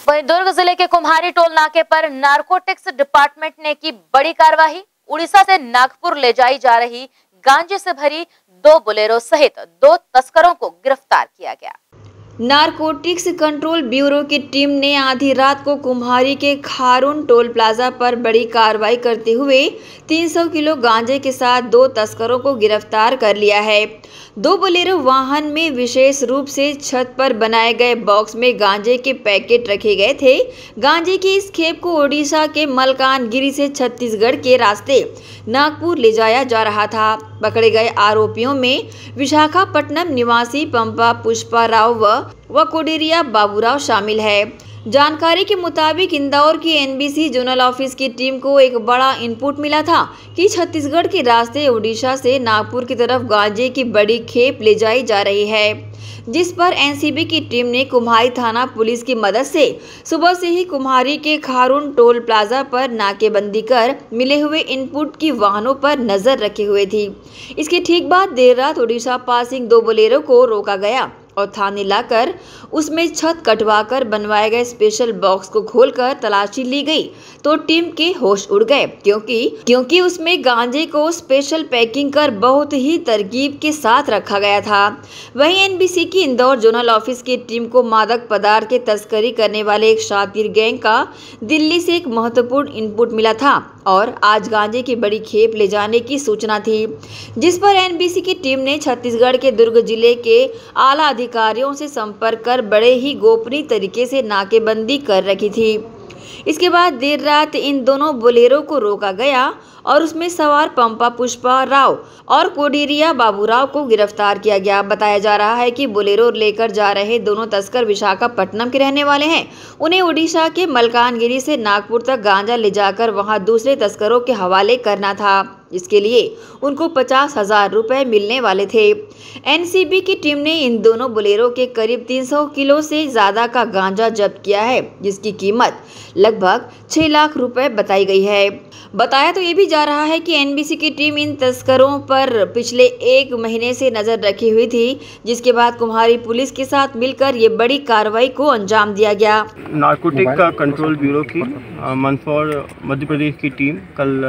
वहीं दुर्ग जिले के कुम्हारी टोल नाके पर नारकोटिक्स डिपार्टमेंट ने की बड़ी कार्रवाई। उड़ीसा से नागपुर ले जाई जा रही गांजे से भरी 2 बोलेरो सहित 2 तस्करों को गिरफ्तार किया गया। नारकोटिक्स कंट्रोल ब्यूरो की टीम ने आधी रात को कुम्हारी के खारून टोल प्लाजा पर बड़ी कार्रवाई करते हुए 300 किलो गांजे के साथ 2 तस्करों को गिरफ्तार कर लिया है। 2 बोलेरो वाहन में विशेष रूप से छत पर बनाए गए बॉक्स में गांजे के पैकेट रखे गए थे। गांजे की इस खेप को ओडिशा के मलकानगिरी से छत्तीसगढ़ के रास्ते नागपुर ले जाया जा रहा था। पकड़े गए आरोपियों में विशाखापट्टनम निवासी पंपा पुष्पा राव व कोडेरिया बाबूराव शामिल है। जानकारी के मुताबिक इंदौर की एनबीसी जोनल ऑफिस की टीम को एक बड़ा इनपुट मिला था कि छत्तीसगढ़ के रास्ते ओडिशा से नागपुर की तरफ गांजे की बड़ी खेप ले जाई जा रही है, जिस पर एनसीबी की टीम ने कुम्हारी थाना पुलिस की मदद से सुबह से ही कुम्हारी के खारून टोल प्लाजा पर नाकेबंदी कर मिले हुए इनपुट की वाहनों पर नजर रखे हुए थी। इसके ठीक बाद देर रात ओडिशा पासिंग 2 बोलेरो को रोका गया और थाने लाकर उसमें छत कटवाकर बनवाए गए स्पेशल बॉक्स को खोलकर तलाशी ली गई तो टीम के होश उड़ गए, क्योंकि उसमें गांजे को स्पेशल पैकिंग कर बहुत ही तरकीब के साथ रखा गया था। वहीं एनबीसी की इंदौर जोनल ऑफिस की टीम को मादक पदार्थ की तस्करी करने वाले एक शातिर गैंग का दिल्ली से एक महत्वपूर्ण इनपुट मिला था और आज गांजे की बड़ी खेप ले जाने की सूचना थी, जिस पर एनबीसी की टीम ने छत्तीसगढ़ के दुर्ग जिले के आला अधिकारियों से संपर्क कर बड़े ही गोपनीय तरीके से नाकेबंदी कर रखी थी। इसके बाद देर रात इन दोनों बोलेरो को रोका गया और उसमें सवार पंपा पुष्पा राव और कोडेरिया बाबूराव को गिरफ्तार किया गया। बताया जा रहा है कि बोलेरो लेकर जा रहे दोनों तस्कर विशाखापट्टनम के रहने वाले हैं। उन्हें ओडिशा के मलकानगिरी से नागपुर तक गांजा ले जाकर वहां दूसरे तस्करों के हवाले करना था। इसके लिए उनको 50,000 रुपए मिलने वाले थे। एनसीबी की टीम ने इन दोनों बोलेरो के करीब 300 किलो से ज्यादा का गांजा जब्त किया है, जिसकी कीमत लगभग 6 लाख रुपए बताई गई है। बताया तो ये भी जा रहा है कि एनबीसी की टीम इन तस्करों पर पिछले 1 महीने से नजर रखी हुई थी, जिसके बाद कुम्हारी पुलिस के साथ मिलकर ये बड़ी कार्रवाई को अंजाम दिया गया। नारकोटिक का कंट्रोल ब्यूरो की मंदसौर मध्य प्रदेश की टीम कल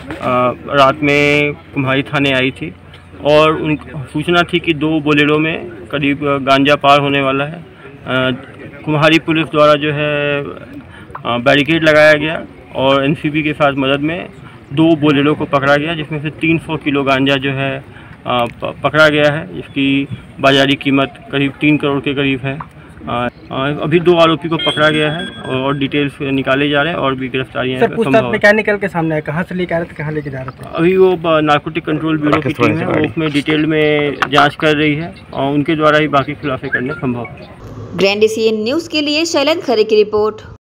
रात में कुम्हारी थाने आई थी और उन सूचना थी कि 2 बोलेरो में करीब गांजा पार होने वाला है। कुम्हारी पुलिस द्वारा जो है बैरिकेड लगाया गया और एनसीबी के साथ मदद में 2 बोलेरो को पकड़ा गया, जिसमें से 300 किलो गांजा जो है पकड़ा गया है, जिसकी बाजारी कीमत करीब 3 करोड़ के करीब है। अभी 2 आरोपी को पकड़ा गया है और डिटेल्स निकाले जा रहे हैं और भी गिरफ्तारियां पूछताछ में क्या निकल के सामने है, कहाँ से लेकर आ रहे थे, कहाँ लेके जा रहे थे? अभी वो नारकोटिक कंट्रोल ब्यूरो की टीम है, वो उसमें डिटेल में जांच कर रही है और उनके द्वारा ही बाकी खुलासे करने संभव है। ग्रैंड एशियन न्यूज़ के लिए शैलेंद्र खरे की रिपोर्ट।